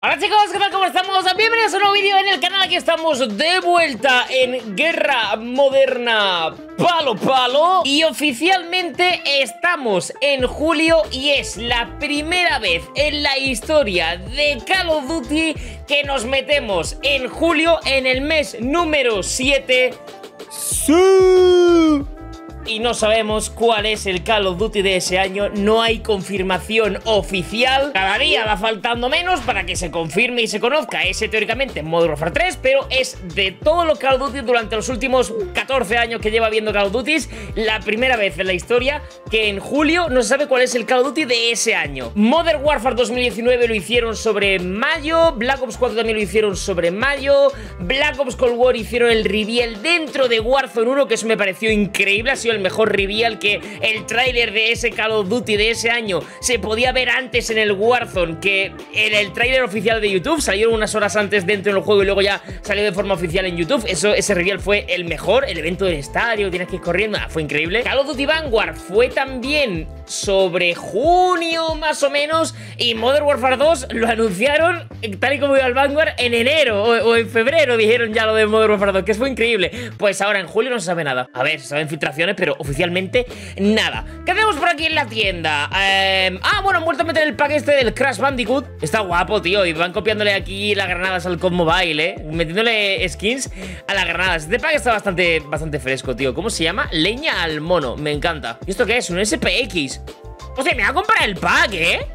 Hola chicos, ¿qué tal? ¿Cómo estamos? Bienvenidos a un nuevo vídeo en el canal. Aquí estamos de vuelta en Guerra Moderna Palo Palo. Y oficialmente estamos en julio y es la primera vez en la historia de Call of Duty que nos metemos en julio en el mes número 7. ¡Sí! Y no sabemos cuál es el Call of Duty de ese año. No hay confirmación oficial. Cada día va faltando menos para que se confirme y se conozca ese teóricamente Modern Warfare 3, pero es de todos los Call of Duty durante los últimos 14 años que lleva viendo Call of Duty, la primera vez en la historia que en julio no se sabe cuál es el Call of Duty de ese año. Modern Warfare 2019 lo hicieron sobre mayo, Black Ops 4 también lo hicieron sobre mayo, Black Ops Cold War hicieron el reveal dentro de Warzone 1, que eso me pareció increíble. Ha sido el mejor reveal, que el tráiler de ese Call of Duty de ese año se podía ver antes en el Warzone que en el tráiler oficial de YouTube. Salieron unas horas antes dentro del juego y luego ya salió de forma oficial en YouTube. Ese reveal fue el mejor. El evento del estadio, tienes que ir corriendo, fue increíble. Call of Duty Vanguard fue también sobre junio más o menos, y Modern Warfare 2 lo anunciaron tal y como iba el Vanguard en enero o en febrero dijeron ya lo de Modern Warfare 2, que fue increíble. Pues ahora en julio no se sabe nada. A ver, se saben filtraciones, pero oficialmente nada. ¿Qué tenemos por aquí en la tienda? Bueno, han vuelto a meter el pack este del Crash Bandicoot. Está guapo, tío, y van copiándole aquí las granadas al COD Mobile, metiéndole skins a las granadas. Este pack está bastante fresco, tío. ¿Cómo se llama? Leña al mono, me encanta. ¿Y esto qué es? Un SPX. O sea, me voy a comprar el pack,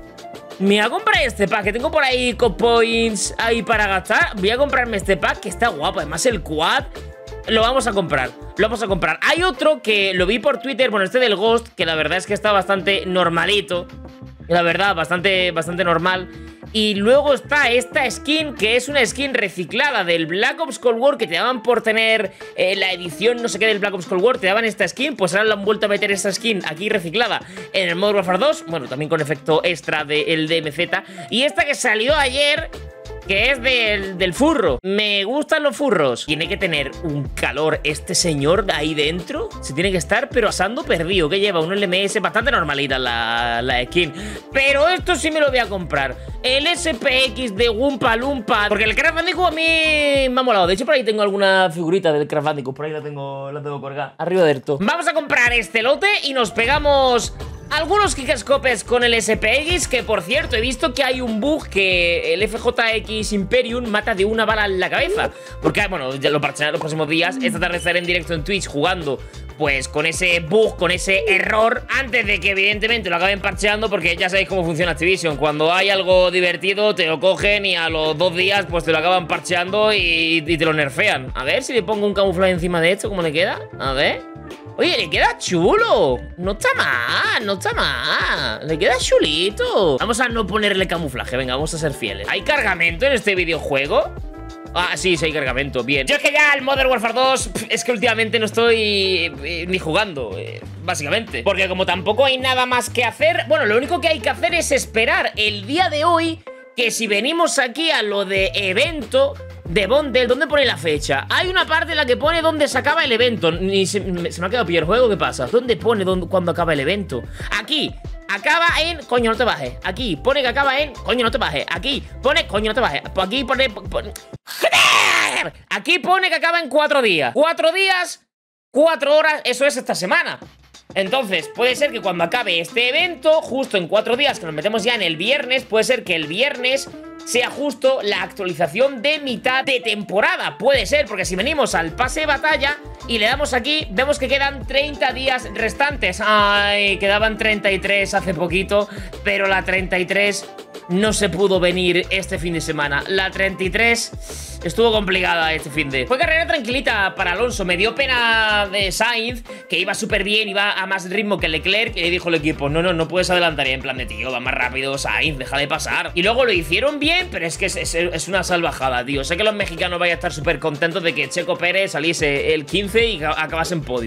me voy a comprar este pack, que tengo por ahí COD Points ahí para gastar. Voy a comprarme este pack, que está guapo. Además el quad lo vamos a comprar. Hay otro que lo vi por Twitter, bueno, este del Ghost, que la verdad es que está bastante normalito. La verdad, bastante normal. Y luego está esta skin, que es una skin reciclada del Black Ops Cold War, que te daban por tener la edición no sé qué del Black Ops Cold War, te daban esta skin, pues ahora le han vuelto a meter esta skin aquí reciclada en el Modern Warfare 2, bueno, también con efecto extra del DMZ. Y esta que salió ayer, que es del furro. Me gustan los furros. Tiene que tener un calor este señor ahí dentro. Se tiene que estar pero asando perdido. Que lleva un LMS bastante normalita la skin. Pero esto sí me lo voy a comprar. El SPX de Wumpa Lumpa, porque el Crash Bandicoot a mí me ha molado. De hecho por ahí tengo alguna figurita del Crash Bandicoot. Por ahí la tengo colgada arriba del todo. Vamos a comprar este lote y nos pegamos algunos kickscopes con el SPX, que por cierto he visto que hay un bug que el FJX Imperium mata de una bala en la cabeza. Porque, bueno, ya lo parcharé los próximos días. Esta tarde estaré en directo en Twitch jugando pues con ese bug, con ese error, antes de que evidentemente lo acaben parcheando, porque ya sabéis cómo funciona Activision. Cuando hay algo divertido te lo cogen y a los 2 días pues te lo acaban parcheando y te lo nerfean. A ver si le pongo un camuflaje encima de esto, ¿cómo le queda? A ver. Oye, le queda chulo. No está mal. Le queda chulito. Vamos a no ponerle camuflaje. Venga, vamos a ser fieles. ¿Hay cargamento en este videojuego? Ah, sí, hay cargamento, bien. Yo es que ya el Modern Warfare 2 es que últimamente no estoy ni jugando, básicamente. Porque como tampoco hay nada más que hacer, bueno, lo único que hay que hacer es esperar el día de hoy, que si venimos aquí a lo de evento de Bundle, ¿dónde pone la fecha? Hay una parte en la que pone dónde se acaba el evento. Se me ha quedado pillado el juego, ¿qué pasa? ¿Dónde pone cuándo acaba el evento? Aquí acaba en... Coño, no te bajes. Aquí pone que acaba en... Coño, no te bajes. Aquí pone... Coño, no te bajes. Aquí pone... ¡Joder! Aquí pone que acaba en 4 días. 4 días, 4 horas. Eso es esta semana. Entonces, puede ser que cuando acabe este evento, justo en 4 días, que nos metemos ya en el viernes, puede ser que el viernes sea justo la actualización de mitad de temporada. Puede ser, porque si venimos al pase de batalla y le damos aquí, vemos que quedan 30 días restantes. Ay, quedaban 33 hace poquito, pero la 33 no se pudo venir este fin de semana. La 33 estuvo complicada este fin de... Fue carrera tranquilita para Alonso. Me dio pena de Sainz, que iba súper bien, iba a más ritmo que Leclerc, y le dijo el equipo, no puedes adelantar. Y en plan de, tío, va más rápido Sainz, deja de pasar. Y luego lo hicieron bien, pero es que es una salvajada, tío. Sé que los mexicanos vayan a estar súper contentos de que Checo Pérez saliese el 15 y acabase en podium.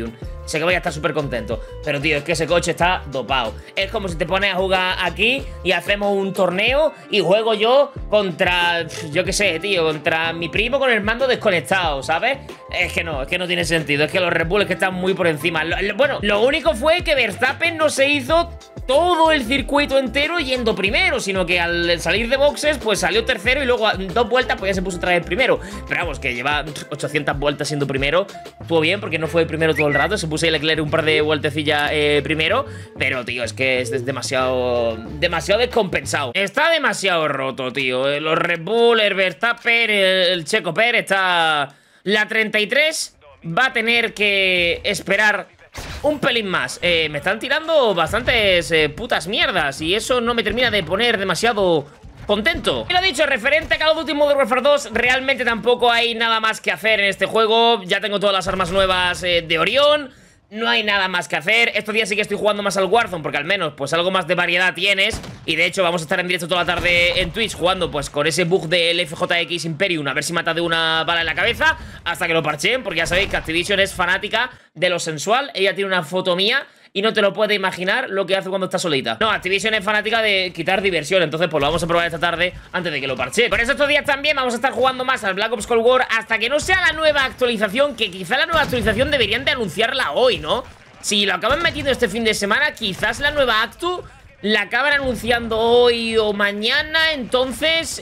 sé que voy a estar súper contento. Pero, tío, es que ese coche está dopado. Es como si te pones a jugar aquí y hacemos un torneo y juego yo contra, yo qué sé, tío, contra mi primo con el mando desconectado, ¿sabes? Es que no tiene sentido. Es que los Red Bull es que están muy por encima. Bueno, lo único fue que Verstappen no se hizo todo el circuito entero yendo primero, sino que al salir de boxes, pues salió tercero y luego 2 vueltas, pues ya se puso otra vez primero. Pero vamos, que lleva 800 vueltas siendo primero. Estuvo bien porque no fue primero todo el rato. Se puso Leclerc un par de vueltecillas primero. Pero, tío, es que es demasiado descompensado. Está demasiado roto, tío. Los Red Bull, el Verstappen, el Checo Pérez está... La 33 va a tener que esperar un pelín más. Me están tirando bastantes putas mierdas y eso no me termina de poner demasiado contento. Y lo dicho, referente a Call of Duty Modern Warfare 2, realmente tampoco hay nada más que hacer en este juego. Ya tengo todas las armas nuevas de Orión. No hay nada más que hacer. Estos días sí que estoy jugando más al Warzone, porque al menos pues algo más de variedad tienes. Y de hecho vamos a estar en directo toda la tarde en Twitch jugando pues con ese bug del FJX Imperium, a ver si mata de una bala en la cabeza hasta que lo parcheen, porque ya sabéis que Activision es fanática de lo sensual. Ella tiene una foto mía y no te lo puedes imaginar lo que hace cuando está solita. No, Activision es fanática de quitar diversión. Entonces pues lo vamos a probar esta tarde antes de que lo parche. Por eso estos días también vamos a estar jugando más al Black Ops Cold War hasta que no sea la nueva actualización, que quizá la nueva actualización deberían de anunciarla hoy, ¿no? Si lo acaban metiendo este fin de semana, quizás la nueva actu la acaban anunciando hoy o mañana. Entonces,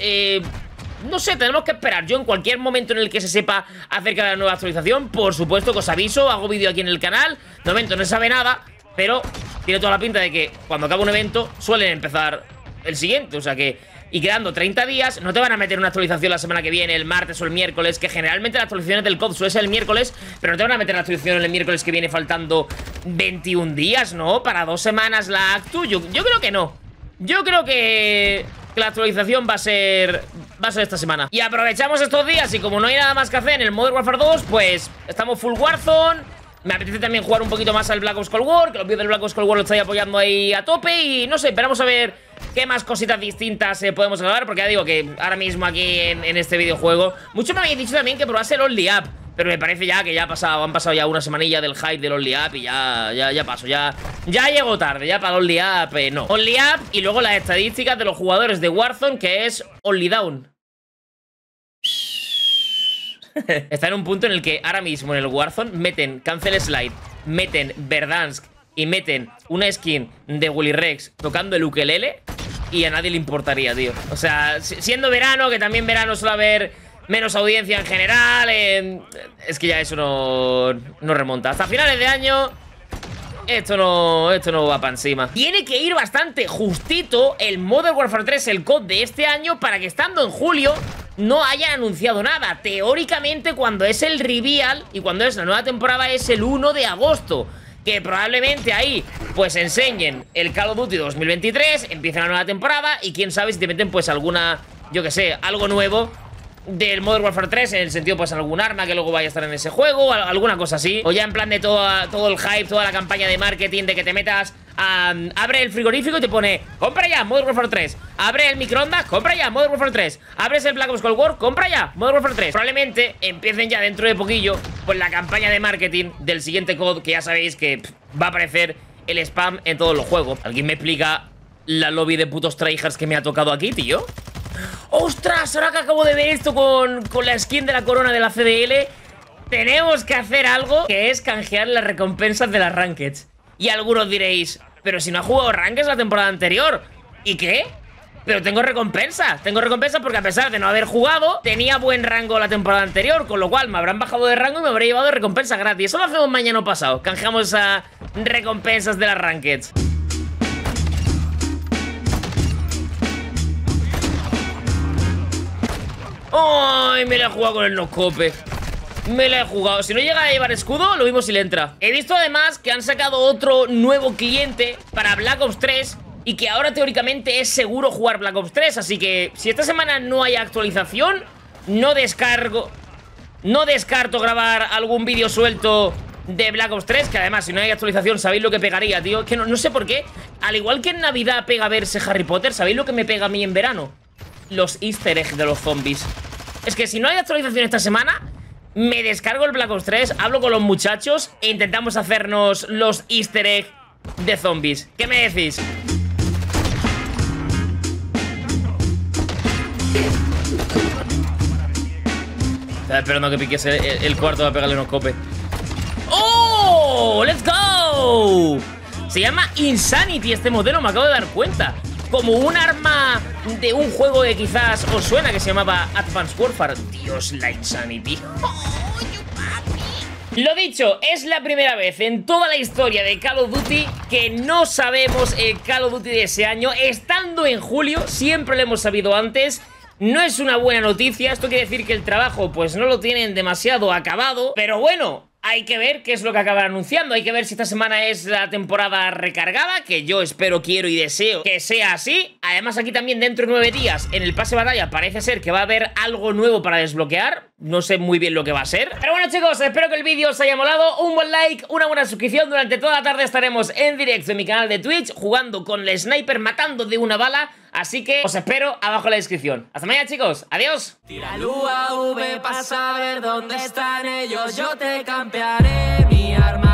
no sé, tenemos que esperar. Yo en cualquier momento en el que se sepa acerca de la nueva actualización, por supuesto que os aviso, hago vídeo aquí en el canal. De momento no se sabe nada, pero tiene toda la pinta de que cuando acaba un evento suelen empezar el siguiente, o sea que... Y quedando 30 días, no te van a meter una actualización la semana que viene, el martes o el miércoles, que generalmente las actualizaciones del COD suelen ser el miércoles, pero no te van a meter la actualización el miércoles que viene faltando 21 días, ¿no? Para 2 semanas la actu, yo creo que no. Yo creo que la actualización va a ser esta semana. Y aprovechamos estos días y como no hay nada más que hacer en el Modern Warfare 2, pues estamos full Warzone. Me apetece también jugar un poquito más al Black Ops Cold War, que los vídeos del Black Ops Cold War lo estoy apoyando ahí a tope. Y no sé, esperamos a ver qué más cositas distintas podemos grabar, porque ya digo que ahora mismo aquí en este videojuego mucho me habéis dicho también que probase el Only Up, pero me parece ya que ya han pasado ya una semanilla del hype del Only Up y ya paso, ya llegó tarde, ya para el Only Up, no. Only Up y luego las estadísticas de los jugadores de Warzone, que es Only Down. Está en un punto en el que ahora mismo en el Warzone meten Cancel Slide, meten Verdansk y meten una skin de Willy Rex tocando el ukelele y a nadie le importaría, tío. O sea, siendo verano, que también verano suele haber menos audiencia en general, es que ya eso no remonta. Hasta finales de año esto no va para encima. Tiene que ir bastante justito el Modern Warfare 3, el COD de este año, para que estando en julio no hayan anunciado nada. Teóricamente cuando es el reveal y cuando es la nueva temporada es el 1 de agosto, que probablemente ahí pues enseñen el Call of Duty 2023, empiecen la nueva temporada y quién sabe si te meten pues alguna, yo que sé, algo nuevo del Modern Warfare 3, en el sentido pues algún arma que luego vaya a estar en ese juego, alguna cosa así. O ya en plan de todo el hype, toda la campaña de marketing de que te metas abre el frigorífico y te pone compra ya Modern Warfare 3, abre el microondas, compra ya Modern Warfare 3, abres el Black Ops Cold War, compra ya Modern Warfare 3. Probablemente empiecen ya dentro de poquillo pues la campaña de marketing del siguiente COD, que ya sabéis que va a aparecer el spam en todos los juegos. ¿Alguien me explica la lobby de putos tryhards que me ha tocado aquí, tío? ¡Ostras! Ahora que acabo de ver esto con la skin de la corona de la CDL, tenemos que hacer algo, que es canjear las recompensas de las Rankeds. Y algunos diréis, pero si no ha jugado Rankeds la temporada anterior, ¿y qué? Pero tengo recompensas porque a pesar de no haber jugado, tenía buen rango la temporada anterior, con lo cual me habrán bajado de rango y me habré llevado recompensas gratis. Eso lo hacemos mañana pasado, canjeamos esas recompensas de las Rankeds. ¡Ay! Me la he jugado con el noscope. Me la he jugado. Si no llega a llevar escudo, lo mismo si le entra. He visto además que han sacado otro nuevo cliente para Black Ops 3 y que ahora teóricamente es seguro jugar Black Ops 3. Así que si esta semana no hay actualización, no descarto grabar algún vídeo suelto de Black Ops 3. Que además si no hay actualización, ¿sabéis lo que pegaría, tío? Es que no sé por qué. Al igual que en Navidad pega verse Harry Potter, ¿sabéis lo que me pega a mí en verano? Los easter eggs de los zombies. Es que si no hay actualización esta semana, me descargo el Black Ops 3, hablo con los muchachos e intentamos hacernos los easter egg de zombies. ¿Qué me decís? Estaba esperando que piquese el cuarto para pegarle unos copes. ¡Oh! ¡Let's go! Se llama Insanity este modelo, me acabo de dar cuenta. Como un arma de un juego que quizás os suena, que se llamaba Advanced Warfare. Dios, la Insanity. Lo dicho, es la primera vez en toda la historia de Call of Duty que no sabemos el Call of Duty de ese año. Estando en julio, siempre lo hemos sabido antes. No es una buena noticia, esto quiere decir que el trabajo pues no lo tienen demasiado acabado. Pero bueno, hay que ver qué es lo que acaban anunciando. Hay que ver si esta semana es la temporada recargada, que yo espero, quiero y deseo que sea así. Además aquí también dentro de 9 días en el pase de batalla parece ser que va a haber algo nuevo para desbloquear. No sé muy bien lo que va a ser. Pero bueno chicos, espero que el vídeo os haya molado. Un buen like, una buena suscripción. Durante toda la tarde estaremos en directo en mi canal de Twitch jugando con el sniper, matando de una bala. Así que os espero abajo en la descripción. Hasta mañana chicos, adiós. Tira el UAV para saber dónde están ellos. Yo te campearé mi arma.